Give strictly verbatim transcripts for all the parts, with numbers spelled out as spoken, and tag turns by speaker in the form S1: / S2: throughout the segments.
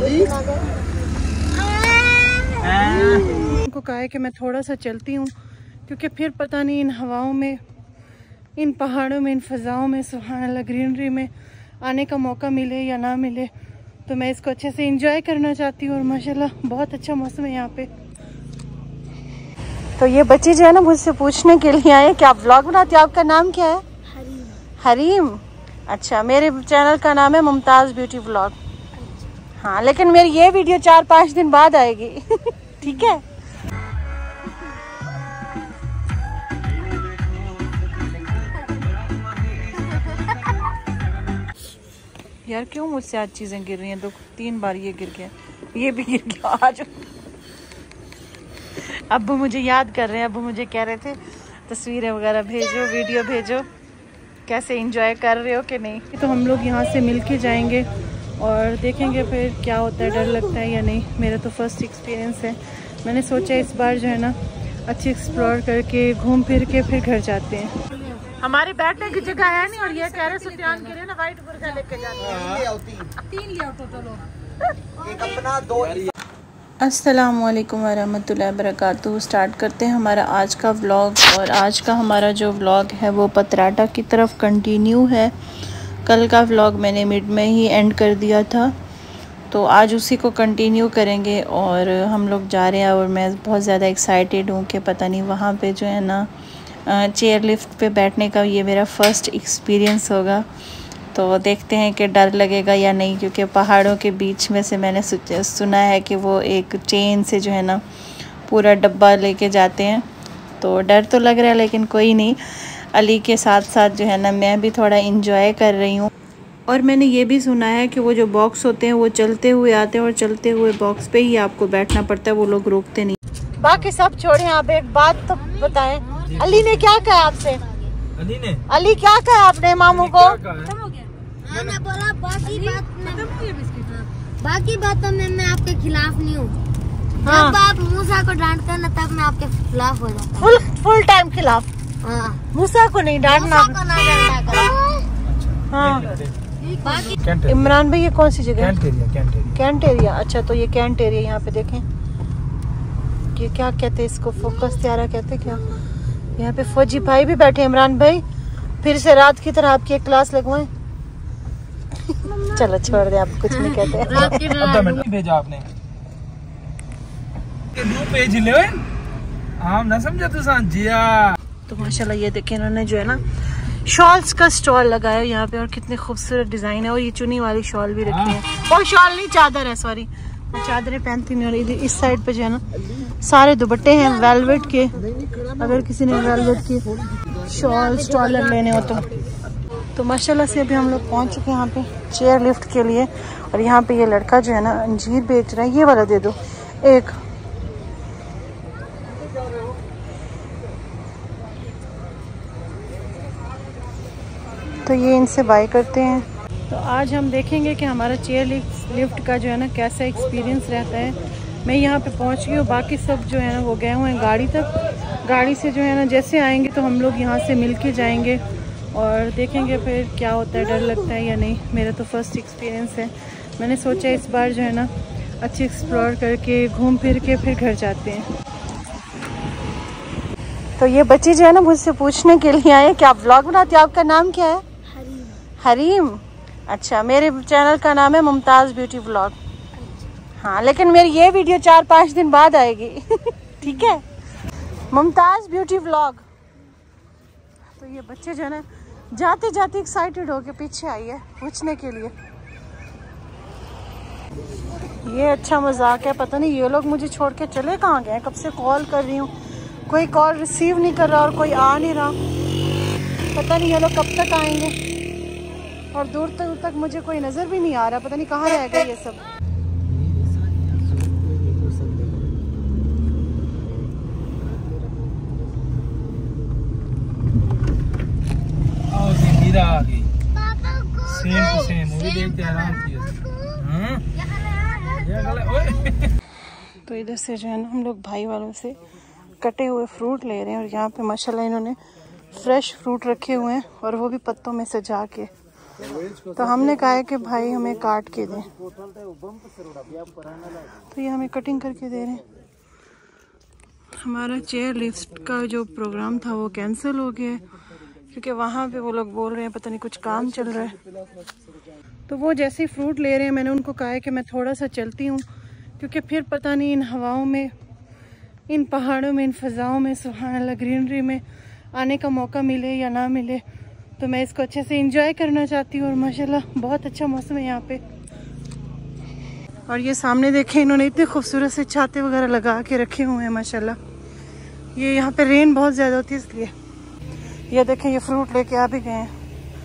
S1: उनको कहा है कि मैं थोड़ा सा चलती हूँ, क्योंकि फिर पता नहीं इन हवाओं में, इन पहाड़ों में, इन फ़ज़ाओं में, सुभान अल्लाह, ग्रीनरी में आने का मौका मिले या ना मिले, तो मैं इसको अच्छे से एंजॉय करना चाहती हूँ। और माशाल्लाह बहुत अच्छा मौसम है यहाँ पे। तो ये बच्ची जो है ना मुझसे पूछने के लिए आए कि आप व्लॉग बनाते हो, आपका नाम क्या है? हरीम। हरीम, अच्छा। मेरे चैनल का नाम है मुमताज़ ब्यूटी व्लॉग। हाँ, लेकिन मेरी ये वीडियो चार पाँच दिन बाद आएगी। ठीक है। यार क्यों मुझसे आज चीजें गिर रही हैं? दो तीन बार ये गिर गया, ये भी गिर गया। आज अब्बू मुझे याद कर रहे हैं, अब्बू मुझे कह रहे थे तस्वीरें वगैरह भेजो, वीडियो भेजो, कैसे एंजॉय कर रहे हो कि नहीं। तो हम लोग यहाँ से मिल के जाएंगे और देखेंगे फिर क्या होता है, डर लगता है या नहीं। मेरा तो फर्स्ट एक्सपीरियंस है। मैंने सोचा इस बार जो है ना अच्छी एक्सप्लोर करके घूम फिर के फिर घर जाते हैं। हमारे बैठने की जगह है नहीं, और ये कह रहे सुल्तान के लिए ना वाइट बुर्का लेके जाते हैं। तीन ले आओ टोटल, एक अपना दो। अस्सलामुअलैकुम वरहमतुल्लाहि वबरकातुहू। स्टार्ट करते हैं हमारा आज का व्लॉग। और आज का हमारा जो व्लॉग है वो पतराटा की तरफ कंटिन्यू है। कल का व्लॉग मैंने मिड में ही एंड कर दिया था, तो आज उसी को कंटिन्यू करेंगे। और हम लोग जा रहे हैं और मैं बहुत ज़्यादा एक्साइटेड हूँ कि पता नहीं वहाँ पे जो है ना चेयर लिफ्ट पे बैठने का ये मेरा फ़र्स्ट एक्सपीरियंस होगा, तो देखते हैं कि डर लगेगा या नहीं। क्योंकि पहाड़ों के बीच में से मैंने सुना है कि वो एक चेन से जो है ना पूरा डब्बा लेके जाते हैं, तो डर तो लग रहा है, लेकिन कोई नहीं। अली के साथ साथ जो है ना मैं भी थोड़ा इंजॉय कर रही हूँ। और मैंने ये भी सुना है कि वो जो बॉक्स होते हैं वो चलते हुए आते हैं और चलते हुए बॉक्स पे ही आपको बैठना पड़ता है, वो लोग रोकते नहीं। बाकी सब छोड़ें, आप एक बात तो बताएं, अली ने क्या कहा आपसे? अली ने अली क्या कहा आपने मामू को?
S2: मैंने बोला बाकी बात में, बाकी बातों में मैं आपके खिलाफ नहीं हूँ। हाँ। जब आप मूसा को डांटते हैं ना तब मैं आपके खिलाफ हो जाता हूँ।
S1: फुल फुल टाइम खिलाफ।
S2: हाँ।
S1: मूसा को नहीं डांटना। हाँ। बाकी इमरान भाई ये कौन सी जगह है? Cantt area. अच्छा, तो ये कैंट एरिया यहाँ पे देखें, ये क्या कहते हैं इसको, फोकस त्यारा कहते क्या। यहाँ पे फौजी भाई भी बैठे। इमरान भाई फिर से रात की तरह आपकी एक क्लास लगवाएं। चलो छोड़ दे, आप कुछ नहीं कहते।
S3: भेजा आपने पेज ले हम ना समझा तो जिया।
S1: तो माशाल्लाह ये देखें, इन्होंने जो है ना शॉल्स का स्टॉल लगाया यहाँ पे, और कितने खूबसूरत डिजाइन है। और ये चुनी वाली शॉल भी रखी है, और शॉल नहीं चादर है, सॉरी चादरें पहनती नहीं। और इस साइड पे जो है ना सारे दुपट्टे हैं वेलवेट के, अगर किसी ने वेलवेट की शॉल स्टॉलर लेने हो तो। तो माशाल्लाह से अभी हम लोग पहुंच चुके हैं यहाँ पे चेयर लिफ्ट के लिए। और यहाँ पे ये लड़का जो है ना अंजीर बेच रहा है, ये वाला दे दो एक। तो ये इनसे बाय करते हैं। तो आज हम देखेंगे कि हमारा चेयर लिफ्ट का जो है ना कैसा एक्सपीरियंस रहता है। मैं यहाँ पे पहुँच गई हूँ, बाकी सब जो है ना वो गए हुए हैं गाड़ी तक। गाड़ी से जो है ना जैसे आएंगे तो हम लोग यहाँ से मिल के जाएंगे और देखेंगे फिर क्या होता है, डर लगता है या नहीं। मेरा तो फर्स्ट एक्सपीरियंस है। मैंने सोचा इस बार जो है ना अच्छी एक्सप्लोर करके घूम फिर के फिर घर जाते हैं। तो ये बच्ची जो है ना मुझसे पूछने के लिए आए कि आप व्लॉग बनाते हो, आपका नाम क्या है?
S2: हरीम।
S1: हरीम, अच्छा। मेरे चैनल का नाम है मुमताज़ ब्यूटी व्लॉग। हाँ, लेकिन मेरी ये वीडियो चार पाँच दिन बाद आएगी। ठीक है, मुमताज़ ब्यूटी व्लॉग। तो ये बच्चे जो है ना जाते जाते एक्साइटेड होके पीछे आई है पूछने के लिए। ये अच्छा मजाक है, पता नहीं ये लोग मुझे छोड़ के चले कहाँ गए। कब से कॉल कर रही हूँ, कोई कॉल रिसीव नहीं कर रहा और कोई आ नहीं रहा। पता नहीं ये लोग कब तक आएंगे। और दूर तक दूर तक मुझे कोई नज़र भी नहीं आ रहा, पता नहीं कहाँ रह गए ये सब।
S3: आ गई सेम टू सेम, वो भी देखते आराम किया।
S1: तो इधर से जो है ना हम लोग भाई वालों से कटे हुए फ्रूट ले रहे हैं। और यहाँ पे माशाल्लाह इन्होंने फ्रेश फ्रूट रखे हुए हैं, और वो भी पत्तों में सजा के। तो हमने कहा है कि भाई हमें काट के दें, तो ये हमें कटिंग करके दे रहे हैं। हमारा चेयर लिफ्ट का जो प्रोग्राम था वो कैंसिल हो गया है, क्योंकि वहाँ पे वो लोग बोल रहे हैं पता नहीं कुछ काम चल रहा है। तो वो जैसे ही फ्रूट ले रहे हैं, मैंने उनको कहा है कि मैं थोड़ा सा चलती हूँ, क्योंकि फिर पता नहीं इन हवाओं में, इन पहाड़ों में, इन फ़ज़ाओं में, सुभान अल्लाह, ग्रीनरी में आने का मौका मिले या ना मिले। तो मैं इसको अच्छे से एंजॉय करना चाहती हूँ और माशाल्लाह बहुत अच्छा मौसम है यहाँ पे। और ये सामने देखें, इन्होंने इतने खूबसूरत से छाते वगैरह लगा के रखे हुए हैं माशाल्लाह। ये यहाँ पे रेन बहुत ज़्यादा होती है इसलिए। ये देखें, ये फ्रूट लेके आ भी गए हैं।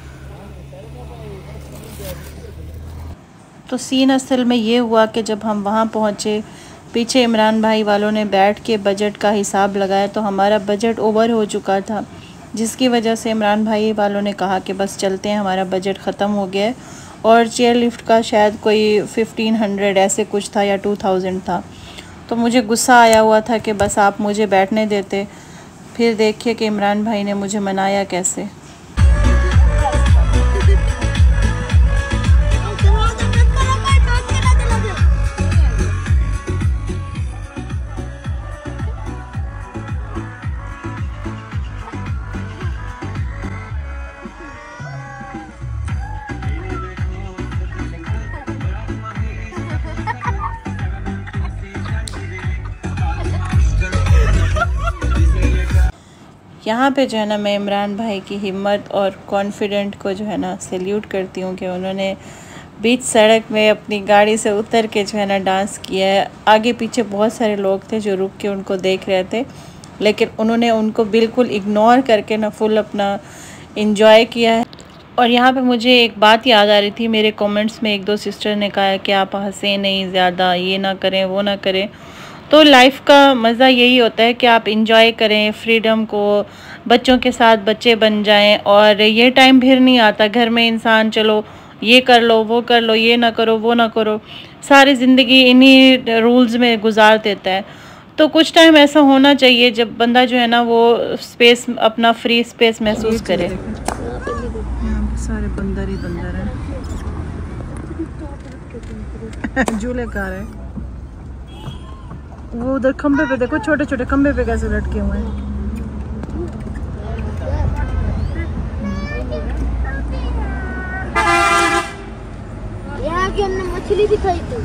S1: तो सीन असल में ये हुआ कि जब हम वहाँ पहुँचे, पीछे इमरान भाई वालों ने बैठ के बजट का हिसाब लगाया, तो हमारा बजट ओवर हो चुका था, जिसकी वजह से इमरान भाई वालों ने कहा कि बस चलते हैं, हमारा बजट ख़त्म हो गया है। और चेयर लिफ्ट का शायद कोई फिफ्टीन हंड्रेड ऐसे कुछ था या टू थाउजेंड था। तो मुझे गुस्सा आया हुआ था कि बस आप मुझे बैठने देते। फिर देखिए कि इमरान भाई ने मुझे मनाया कैसे। यहाँ पे जो है ना, मैं इमरान भाई की हिम्मत और कॉन्फिडेंट को जो है ना सैल्यूट करती हूँ कि उन्होंने बीच सड़क में अपनी गाड़ी से उतर के जो है ना डांस किया है। आगे पीछे बहुत सारे लोग थे जो रुक के उनको देख रहे थे, लेकिन उन्होंने उनको बिल्कुल इग्नोर करके ना फुल अपना इंजॉय किया है। और यहाँ पे मुझे एक बात याद आ रही थी, मेरे कमेंट्स में एक दो सिस्टर ने कहा है कि आप हंसे नहीं ज़्यादा, ये ना करें वो ना करें। तो लाइफ का मज़ा यही होता है कि आप इंजॉय करें फ्रीडम को, बच्चों के साथ बच्चे बन जाएं। और ये टाइम फिर नहीं आता, घर में इंसान चलो ये कर लो वो कर लो, ये ना करो वो ना करो, सारी ज़िंदगी इन्हीं रूल्स में गुजार देता है। तो कुछ टाइम ऐसा होना चाहिए जब बंदा जो है ना वो स्पेस, अपना फ्री स्पेस महसूस करे। यहाँ पे सारे बंदर ही बंदर हैं। झूले कार है वो, उधर खंबे पे देखो, छोटे छोटे खंबे पे कैसे लटके हुए हैं।
S2: यहाँ की हमने मछली दिखाई थी।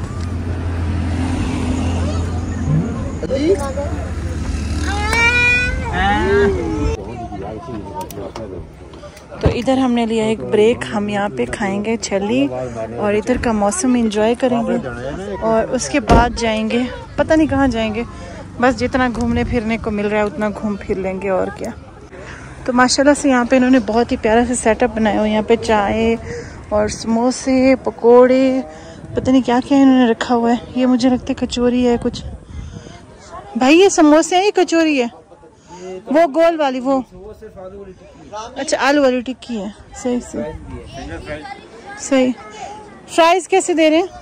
S1: तो इधर हमने लिया एक ब्रेक, हम यहाँ पे खाएंगे छली और इधर का मौसम एंजॉय करेंगे और उसके बाद जाएंगे, पता नहीं कहाँ जाएंगे, बस जितना घूमने फिरने को मिल रहा है उतना घूम फिर लेंगे और क्या। तो माशाल्लाह से यहाँ पे इन्होंने बहुत ही प्यारा सा सेटअप बनाया हुआ। यहाँ पे चाय और समोसे, पकोड़े, पता नहीं क्या क्या इन्होंने रखा हुआ है। ये मुझे लगता है कचौरी है कुछ। भाई ये समोसे हैं, ये कचौरी है? वो गोल वाली वो, अच्छा आलू वाली टिक्की है। सही सही सही। फ्राइज कैसे दे रहे हैं?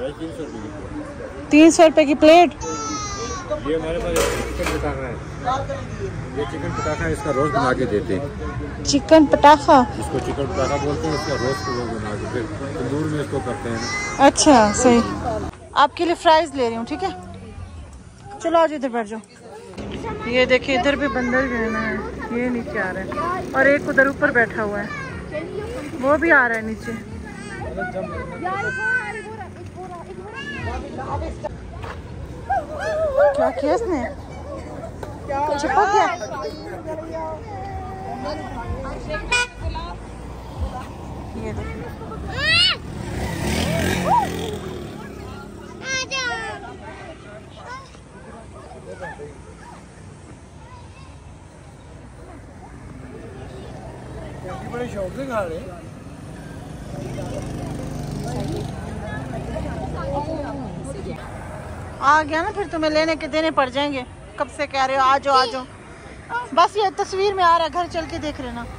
S1: तीन सौ रुपए की प्लेट।
S3: ये हमारे पास चिकन पटाखा है, ये चिकन पटाखा इसका रोस्ट बना के देते हैं।
S1: चिकन पटाखा,
S3: इसको चिकन पटाखा बोलते हैं, इसका रोस्ट लोग बना के फिर तंदूर में इसको करते हैं।
S1: अच्छा सही। आपके लिए फ्राइज ले रही हूँ, ठीक है? चलो आज इधर बैठ जाओ। ये देखिए इधर भी बंदर जो है ना, ये नीचे आ रहा है और एक उधर ऊपर बैठा हुआ है, वो भी आ रहा है नीचे। क्या किया इसने? छिपा गया? ये देखिए
S3: बड़े शौक से खा रहे।
S1: आ गया ना, फिर तुम्हें लेने के देने पड़ जाएंगे। कब से कह रहे हो आ जाओ आ जाओ, बस ये तस्वीर में आ रहा है, घर चल के देख लेना।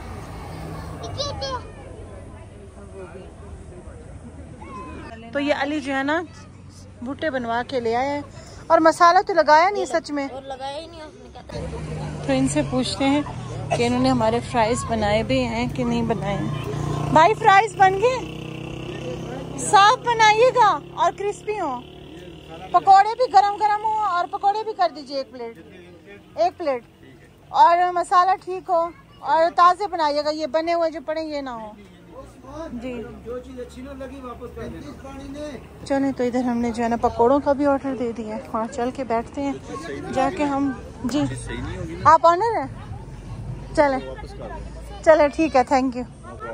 S1: तो ये अली जो है ना बूटे बनवा के ले आया है और मसाला तो लगाया नहीं सच में,
S2: और लगाया ही नहीं उसने।
S1: तो इनसे पूछते हैं कि इन्होंने हमारे फ्राइज बनाए भी हैं कि नहीं बनाए हैं। भाई फ्राइज बन गए, साफ बनाइएगा और क्रिस्पी हो। पकोड़े भी गरम गरम हो और पकोड़े भी कर दीजिए एक प्लेट, एक प्लेट। और मसाला ठीक हो और ताज़े बनाइएगा, ये बने हुए जो पड़े ये ना हो जी।
S4: जो चीज अच्छी ना लगी वापस कर देना।
S1: चलें तो इधर हमने जो है ना पकोड़ों का भी ऑर्डर दे दिया है। वहाँ चल के बैठते हैं जाके हम जी। आप ऑनर हैं? चलें चलें ठीक है, थैंक यू।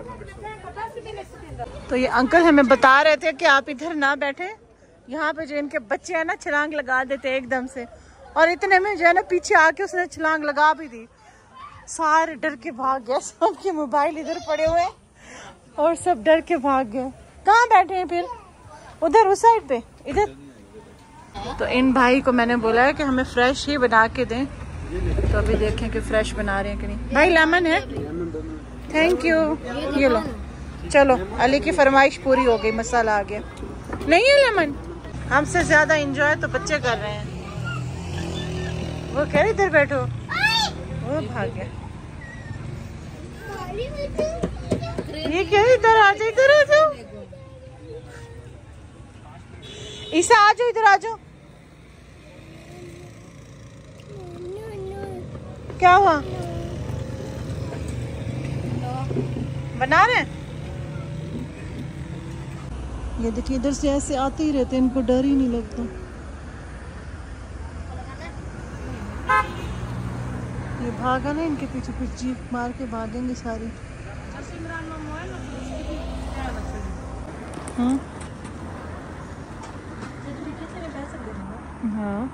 S1: तो ये अंकल हमें बता रहे थे कि आप इधर ना बैठे, यहाँ पे जो इनके बच्चे हैं ना छलांग लगा देते हैं एकदम से, और इतने में जो है ना पीछे आके उसने छलांग लगा भी दी। सारे डर के भाग गए, सबके मोबाइल इधर पड़े हुए और सब डर के भाग गए। कहाँ बैठे हैं फिर? उधर उस साइड पे, इधर। तो इन भाई को मैंने बोला है कि हमें फ्रेश ही बना के दें, तो अभी देखें कि फ्रेश बना रहे हैं कि नहीं। भाई लेमन है? Thank you. ये लो, चलो अली की फरमाइश पूरी हो गई, मसाला आ गया। नहीं है लेमन? हमसे ज्यादा एंजॉय तो बच्चे कर रहे हैं। वो कह रहे इधर बैठो, वो भाग गया। ये क्या है? इधर आ जाओ, इधर आ जाओ। ईसा आ जाओ, इधर आ जाओ। क्या हुआ? बना रहे हैं? ये देखिए इधर से ऐसे आते ही रहते हैं, इनको डर ही नहीं लगता। ये भागा ना, इनके पीछे पीछे जीप मार के भागेंगे सारी। हाँ हाँ,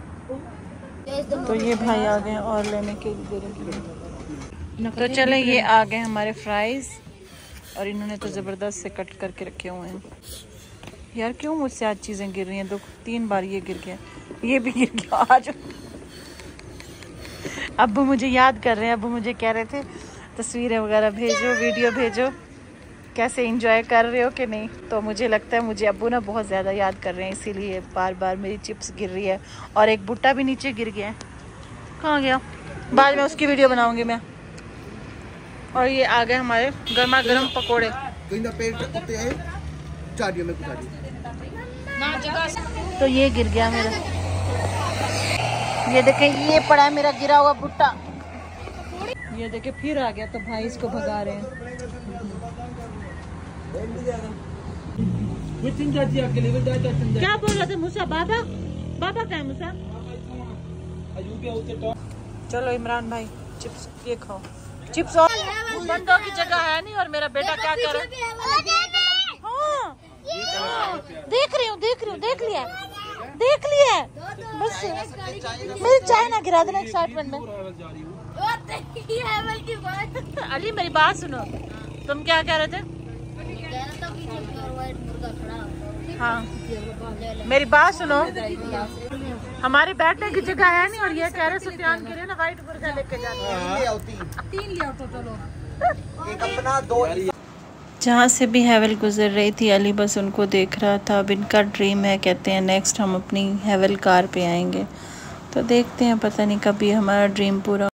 S1: तो ये भाई आ गए और लेने के लिए। तो चले, ये आ गए हमारे फ्राइज, और इन्होंने तो ज़बरदस्त से कट करके रखे हुए हैं। यार क्यों मुझसे आज चीज़ें गिर रही हैं? दो तीन बार ये गिर गया, ये भी गिर गया। आज अब्बू मुझे याद कर रहे हैं, अब्बू मुझे कह रहे थे तस्वीरें वगैरह भेजो, वीडियो भेजो, कैसे एंजॉय कर रहे हो कि नहीं। तो मुझे लगता है मुझे अब्बू ना बहुत ज़्यादा याद कर रहे हैं, इसीलिए बार बार मेरी चिप्स गिर रही है। और एक भुट्टा भी नीचे गिर गया है। कहाँ गया? बाद में उसकी वीडियो बनाऊंगी मैं। और ये आ गए हमारे गर्मा गर्म पकोड़े। तो ये गिर गया मेरा, ये देखें, ये पड़ा है मेरा गिरा हुआ भुट्टा। ये देखे फिर आ गया, तो भाई इसको भगा रहे हैं। क्या बोल रहे थे मूसा? बाबा बाबा क्या है मूसा? चलो इमरान भाई चिप्स ये खाओ, चिप्स। और बंदों की जगह है नहीं, और मेरा बेटा क्या कर रहा है? हाँ देख रही हूँ, देख रही हूँ, देख लिया देख लिया बस। मेरी चाय ना गिरा देना एक्साइटमेंट में। अली मेरी बात सुनो, तुम क्या कह रहे थे? हाँ मेरी बात सुनो, हमारे बैठने की जगह है नहीं, और ये कह रहे सुफियान के लिए ना वाइट बुर्का लेके जाते। तीन ले आओ तो चलो। एक अपना दो। जहाँ से भी हैवल गुजर रही थी, अली बस उनको देख रहा था। अब इनका ड्रीम है, कहते हैं नेक्स्ट हम अपनी हैवल कार पे आएंगे। तो देखते हैं, पता नहीं कभी हमारा ड्रीम पूरा